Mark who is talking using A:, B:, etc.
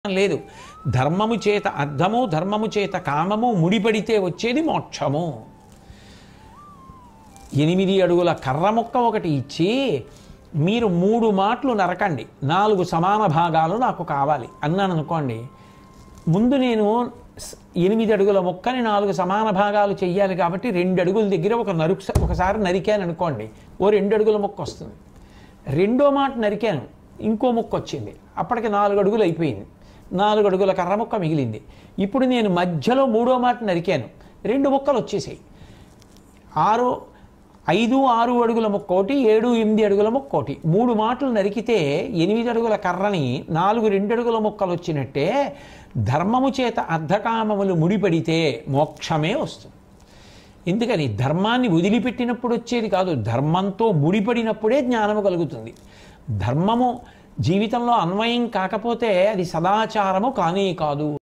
A: లేదు. ధర్మము చేత అర్థము, ధర్మము చేత కామము ముడిపడితే వచ్చేది మోక్షము. 8 అడుగుల కర్ర ముక్క ఒకటి ఇచ్చి మీరు 3 మాటలు నరకండి, 4 సమాన భాగాలు నాకు కావాలి అన్నాను అనుకోండి. ముందు నేను 8 అడుగుల ముక్కని 4 సమాన భాగాలు చెయ్యాలి కాబట్టి 2 అడుగుల దగ్గర ఒకసారి నరికాను అనుకోండి, ఓ 2 అడుగుల ముక్క వస్తుంది. రెండో మాట నరికాను, ఇంకో ముక్క వచ్చింది, అప్పటికి 4 అడుగులు అయిపోయింది. 4 అడుగుల కర్ర ముక్క మిగిలింది. ఇప్పుడు నేను మధ్యలో 3వ మాట నరికాను, 2 ముక్కలు వచ్చేసాయి. 5, 6 అడుగుల ముక్కోటి, 7, 8 అడుగుల ముక్కోటి, 3 మాటలు నరికితే 8 అడుగుల కర్రని 4 2 అడుగుల ముక్కలు వచ్చినట్టే ధర్మము చేత అర్ధకామములు ముడిపడితే మోక్షమే వస్తుంది. ఎందుకని? ధర్మాన్ని వదిలిపెట్టినప్పుడు వచ్చేది కాదు, ధర్మంతో ముడిపడినప్పుడే జ్ఞానము కలుగుతుంది. ధర్మము జీవితంలో అన్వయం కాకపోతే అది సదాచారము కానే కాదు.